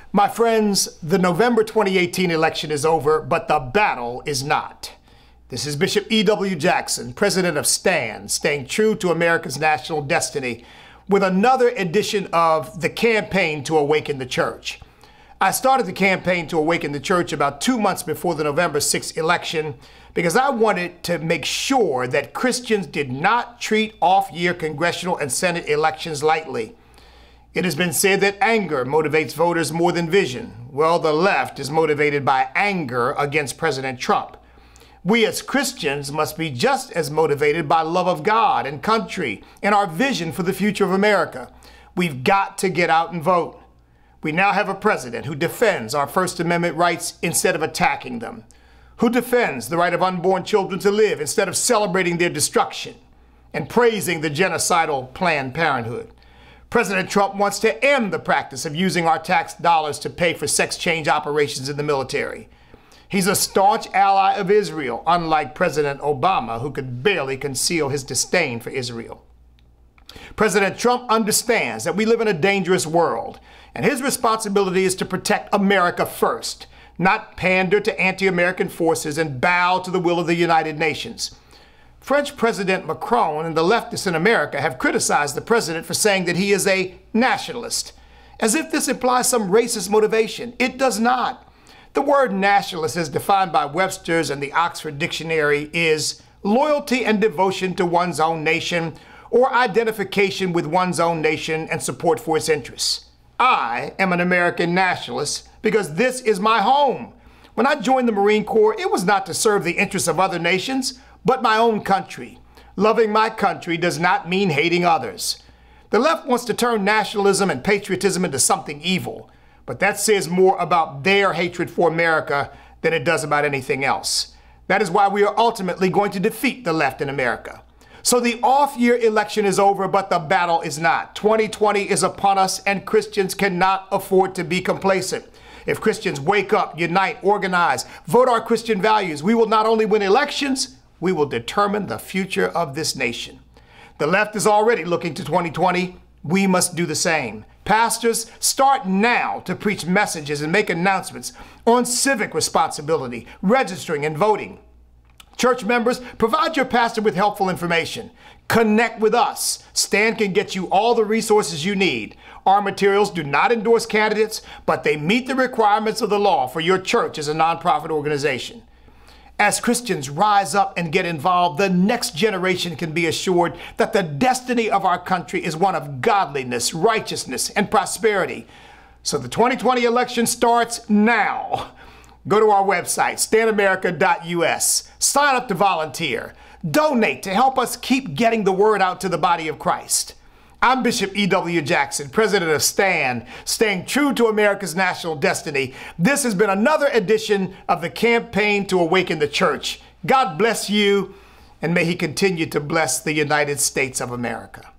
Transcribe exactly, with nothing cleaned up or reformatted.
My friends, the November twenty eighteen election is over, but the battle is not. This is Bishop E W Jackson, president of STAND, staying true to America's national destiny, with another edition of the Campaign to Awaken the Church. I started the Campaign to Awaken the Church about two months before the November sixth election because I wanted to make sure that Christians did not treat off-year congressional and Senate elections lightly. It has been said that anger motivates voters more than vision. Well, the left is motivated by anger against President Trump. We as Christians must be just as motivated by love of God and country and our vision for the future of America. We've got to get out and vote. We now have a president who defends our First Amendment rights instead of attacking them, who defends the right of unborn children to live instead of celebrating their destruction and praising the genocidal Planned Parenthood. President Trump wants to end the practice of using our tax dollars to pay for sex change operations in the military. He's a staunch ally of Israel, unlike President Obama, who could barely conceal his disdain for Israel. President Trump understands that we live in a dangerous world, and his responsibility is to protect America first, not pander to anti-American forces and bow to the will of the United Nations. French President Macron and the leftists in America have criticized the president for saying that he is a nationalist, as if this implies some racist motivation. It does not. The word nationalist, as defined by Webster's and the Oxford Dictionary, is loyalty and devotion to one's own nation or identification with one's own nation and support for its interests. I am an American nationalist because this is my home. When I joined the Marine Corps, it was not to serve the interests of other nations, but my own country. Loving my country does not mean hating others. The left wants to turn nationalism and patriotism into something evil, but that says more about their hatred for America than it does about anything else. That is why we are ultimately going to defeat the left in America. So the off-year election is over, but the battle is not. twenty twenty is upon us, and Christians cannot afford to be complacent. If Christians wake up, unite, organize, vote our Christian values, we will not only win elections, we will determine the future of this nation. The left is already looking to twenty twenty. We must do the same. Pastors, start now to preach messages and make announcements on civic responsibility, registering and voting. Church members, provide your pastor with helpful information. Connect with us. STAND can get you all the resources you need. Our materials do not endorse candidates, but they meet the requirements of the law for your church as a nonprofit organization. As Christians rise up and get involved, the next generation can be assured that the destiny of our country is one of godliness, righteousness, and prosperity. So the twenty twenty election starts now. Go to our website, stand america dot U S. Sign up to volunteer. Donate to help us keep getting the word out to the body of Christ. I'm Bishop E W Jackson, president of STAND, staying true to America's national destiny. This has been another edition of the Campaign to Awaken the Church. God bless you, and may he continue to bless the United States of America.